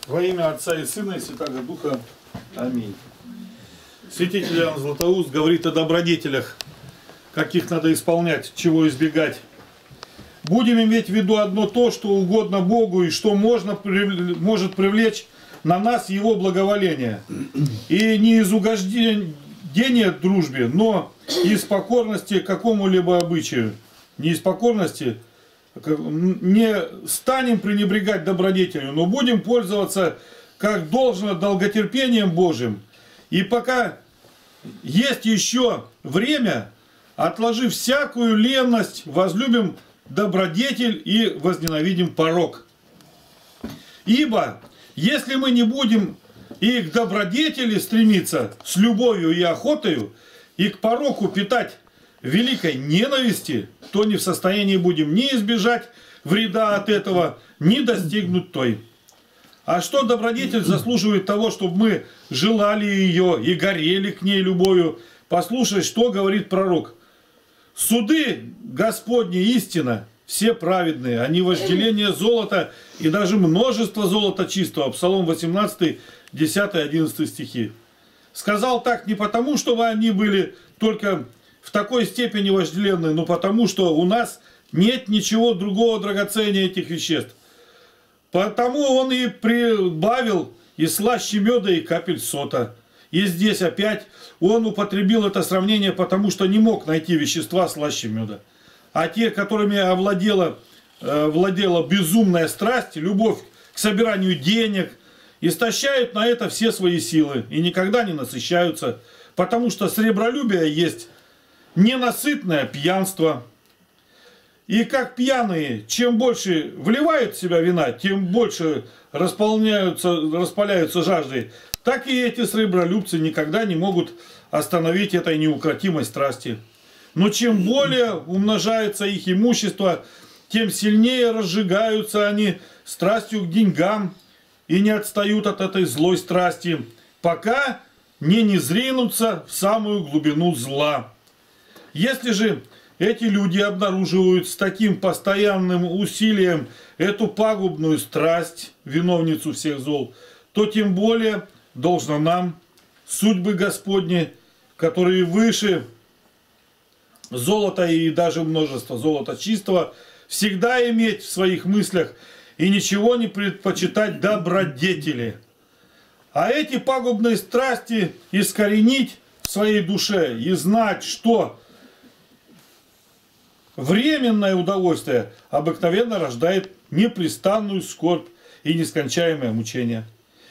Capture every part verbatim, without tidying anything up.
Во имя Отца и Сына и Святаго Духа. Аминь. Святитель Иоанн Златоуст говорит о добродетелях, каких надо исполнять, чего избегать. Будем иметь в виду одно то, что угодно Богу и что можно, может привлечь на нас Его благоволение. И не из угождения дружбе, но из покорности какому-либо обычаю. Не из покорности, не станем пренебрегать добродетелью, но будем пользоваться как должно долготерпением Божьим. И пока есть еще время, отложив всякую ленность, возлюбим добродетель и возненавидим порок. Ибо если мы не будем и к добродетели стремиться с любовью и охотою, и к пороку питать великой ненависти, то не в состоянии будем ни избежать вреда от этого, ни достигнуть той. А что добродетель заслуживает того, чтобы мы желали ее и горели к ней любовью? Послушай, что говорит пророк. Суды Господни истина, все праведные, они вожделение золота и даже множество золота чистого. Псалом восемнадцатый, десятый, одиннадцатый стихи. Сказал так не потому, чтобы они были только в такой степени вожделенные, но потому, что у нас нет ничего другого драгоценнее этих веществ. Потому он и прибавил и слаще меда, и капель сота. И здесь опять он употребил это сравнение, потому что не мог найти вещества слаще меда. А те, которыми овладела, э, владела безумная страсть, любовь к собиранию денег, истощают на это все свои силы и никогда не насыщаются, потому что сребролюбие есть ненасытное пьянство. И как пьяные, чем больше вливают в себя вина, тем больше располняются, распаляются жаждой, так и эти сребролюбцы никогда не могут остановить этой неукротимой страсти. Но чем более умножается их имущество, тем сильнее разжигаются они страстью к деньгам и не отстают от этой злой страсти, пока не низринутся в самую глубину зла. Если же эти люди обнаруживают с таким постоянным усилием эту пагубную страсть, виновницу всех зол, то тем более должно нам, судьбы Господни, которые выше золота и даже множество золота чистого, всегда иметь в своих мыслях и ничего не предпочитать добродетели. А эти пагубные страсти искоренить в своей душе и знать, что временное удовольствие обыкновенно рождает непрестанную скорбь и нескончаемое мучение.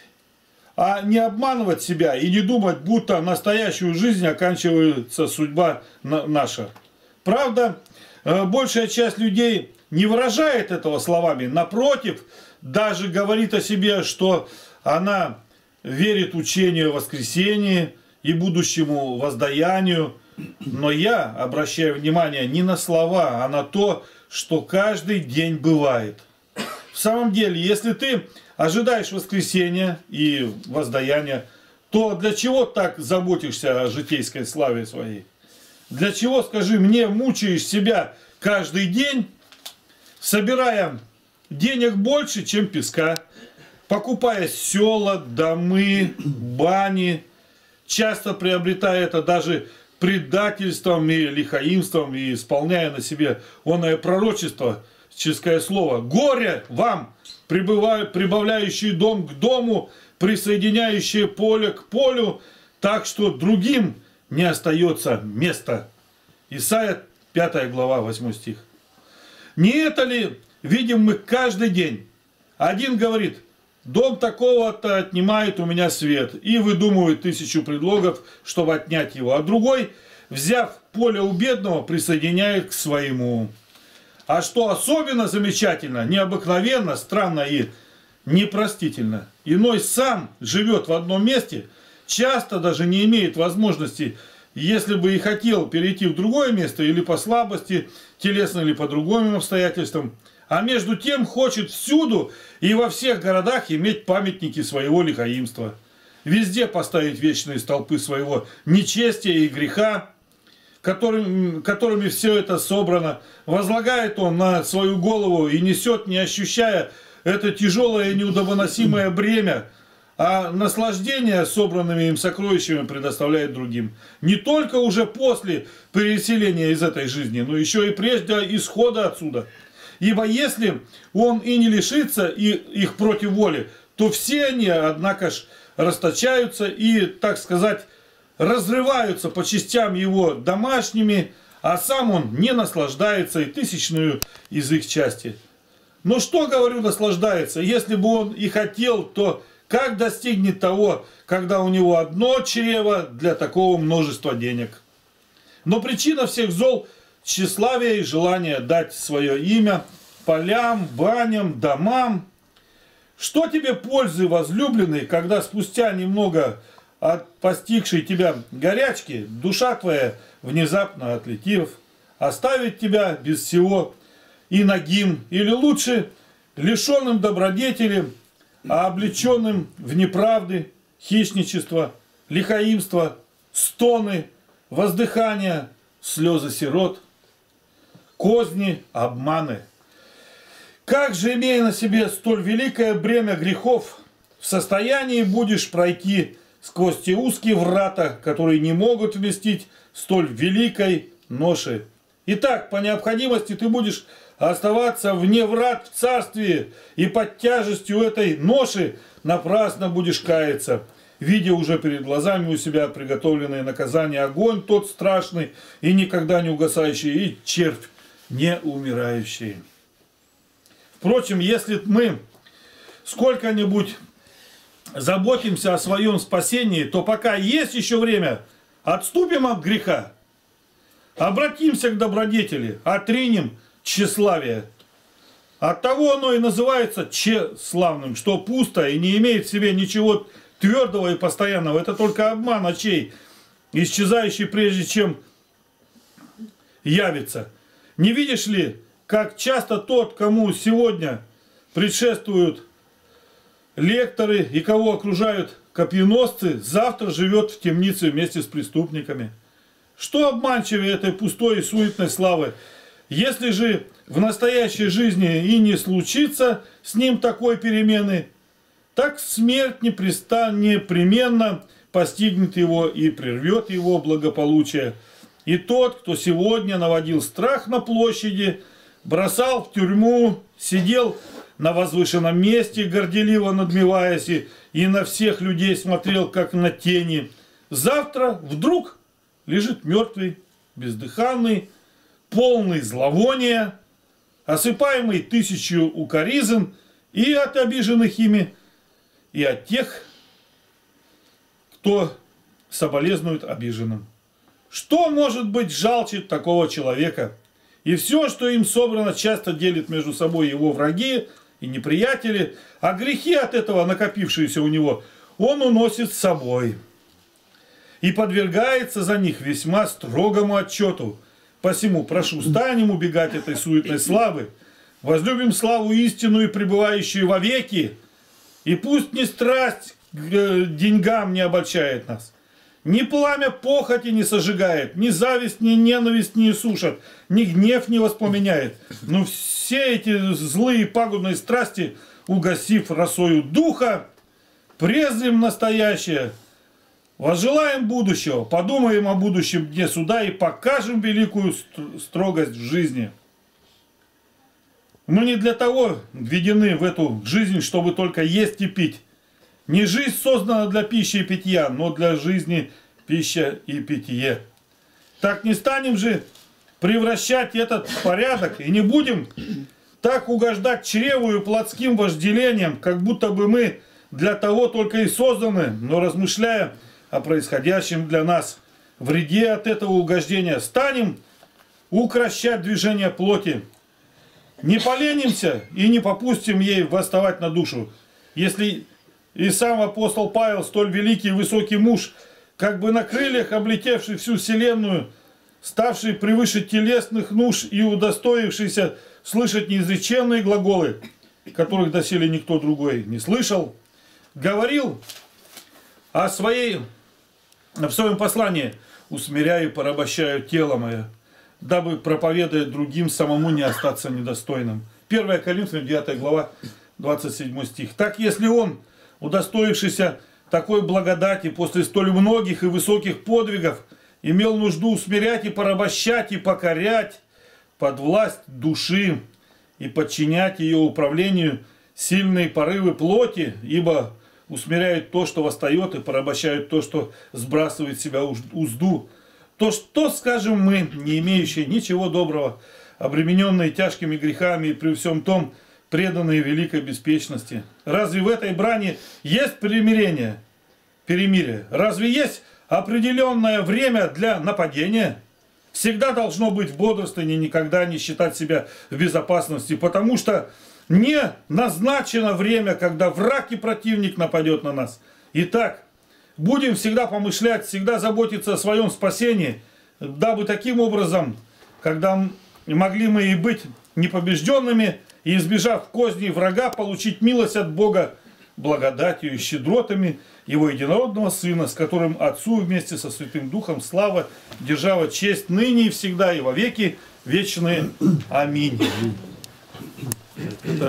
А не обманывать себя и не думать, будто настоящую жизнь оканчивается судьба наша. Правда, большая часть людей не выражает этого словами. Напротив, даже говорит о себе, что она верит учению о воскресении и будущему воздаянию. Но я обращаю внимание не на слова, а на то, что каждый день бывает. В самом деле, если ты ожидаешь воскресения и воздаяния, то для чего так заботишься о житейской славе своей? Для чего, скажи мне, мучаешь себя каждый день, собирая денег больше, чем песка, покупая села, домы, бани, часто приобретая это даже предательством и лихаимством, и исполняя на себе оное пророчество, ческое слово. Горе вам, прибавляющие дом к дому, присоединяющие поле к полю, так что другим не остается места. Исайя пятая глава, восьмой стих. Не это ли видим мы каждый день? Один говорит: дом такого-то отнимает у меня свет, и выдумывает тысячу предлогов, чтобы отнять его. А другой, взяв поле у бедного, присоединяет к своему. А что особенно замечательно, необыкновенно, странно и непростительно, иной сам живет в одном месте, часто даже не имеет возможности, если бы и хотел перейти в другое место, или по слабости, телесно, или по другим обстоятельствам, а между тем хочет всюду и во всех городах иметь памятники своего лихаимства. Везде поставить вечные столпы своего нечестия и греха, которым, которыми все это собрано. Возлагает он на свою голову и несет, не ощущая это тяжелое и неудобоносимое бремя, а наслаждение собранными им сокровищами предоставляет другим. Не только уже после переселения из этой жизни, но еще и прежде исхода отсюда. Ибо если он и не лишится их против воли, то все они, однако ж, расточаются и, так сказать, разрываются по частям его домашними, а сам он не наслаждается и тысячную из их части. Но что, говорю, наслаждается? Если бы он и хотел, то как достигнет того, когда у него одно чрево для такого множества денег? Но причина всех зол – тщеславие и желание дать свое имя полям, баням, домам. Что тебе пользы, возлюбленный, когда спустя немного от постигшей тебя горячки душа твоя, внезапно отлетев, оставит тебя без всего и нагим, или лучше лишенным добродетели, а облеченным в неправды, хищничество, лихаимство, стоны, воздыхания, слезы сирот, козни, обманы. Как же, имея на себе столь великое бремя грехов, в состоянии будешь пройти сквозь те узкие врата, которые не могут вместить столь великой ноши? Итак, по необходимости ты будешь оставаться вне врат в царстве, и под тяжестью этой ноши напрасно будешь каяться, видя уже перед глазами у себя приготовленное наказание, огонь тот страшный и никогда не угасающий, и червь не умирающий. Впрочем, если мы сколько-нибудь заботимся о своем спасении, то пока есть еще время, отступим от греха, обратимся к добродетели, отринем тщеславие. Оттого оно и называется тщеславным, что пусто и не имеет в себе ничего твердого и постоянного. Это только обман очей, исчезающий прежде чем явится. Не видишь ли, как часто тот, кому сегодня предшествуют лекторы и кого окружают копьеносцы, завтра живет в темнице вместе с преступниками? Что обманчивее этой пустой и суетной славы? Если же в настоящей жизни и не случится с ним такой перемены, так смерть непременно постигнет его и прервет его благополучие. И тот, кто сегодня наводил страх на площади, бросал в тюрьму, сидел на возвышенном месте, горделиво надмеваясь, и, и на всех людей смотрел, как на тени, завтра вдруг лежит мертвый, бездыханный, полный зловония, осыпаемый тысячью укоризн и от обиженных ими, и от тех, кто соболезнует обиженным. Что может быть жалче такого человека? И все, что им собрано, часто делит между собой его враги и неприятели, а грехи от этого, накопившиеся у него, он уносит с собой и подвергается за них весьма строгому отчету. Посему прошу, станем убегать этой суетной славы, возлюбим славу истинную, пребывающую вовеки, и пусть ни страсть к деньгам не обольщает нас, ни пламя похоти не сожигает, ни зависть, ни ненависть не сушат, ни гнев не воспламеняет. Но все эти злые пагубные страсти, угасив росою духа, презрим настоящее, возжелаем будущего, подумаем о будущем дне суда и покажем великую строгость в жизни. Мы не для того введены в эту жизнь, чтобы только есть и пить. Не жизнь создана для пищи и питья, но для жизни пища и питье. Так не станем же превращать этот порядок и не будем так угождать чреву и плотским вожделением, как будто бы мы для того только и созданы, но размышляя о происходящем для нас вреде от этого угождения, станем укрощать движение плоти. Не поленимся и не попустим ей восставать на душу. Если и сам апостол Павел, столь великий и высокий муж, как бы на крыльях облетевший всю вселенную, ставший превыше телесных нужд и удостоившийся слышать неизреченные глаголы, которых доселе никто другой не слышал, говорил о своей, в своем послании: «Усмиряю и порабощаю тело мое, дабы, проповедуя другим, самому не остаться недостойным». первое Коринфянам, девятая глава, двадцать седьмой стих. Так, если он, удостоившийся такой благодати после столь многих и высоких подвигов, имел нужду усмирять и порабощать и покорять под власть души и подчинять ее управлению сильные порывы плоти, ибо усмиряют то, что восстает, и порабощают то, что сбрасывает с себя узду, то что скажем мы, не имеющие ничего доброго, обремененные тяжкими грехами и при всем том преданные великой беспечности? Разве в этой брани есть примирение, перемирие? Разве есть определенное время для нападения? Всегда должно быть в бодрствовании, никогда не считать себя в безопасности, потому что не назначено время, когда враг и противник нападет на нас. Итак, будем всегда помышлять, всегда заботиться о своем спасении, дабы таким образом, когда могли мы и быть непобежденными, и избежав козней врага, получить милость от Бога благодатью и щедротами Его единородного Сына, с которым Отцу вместе со Святым Духом слава, держава, честь ныне и всегда и во веки вечные. Аминь.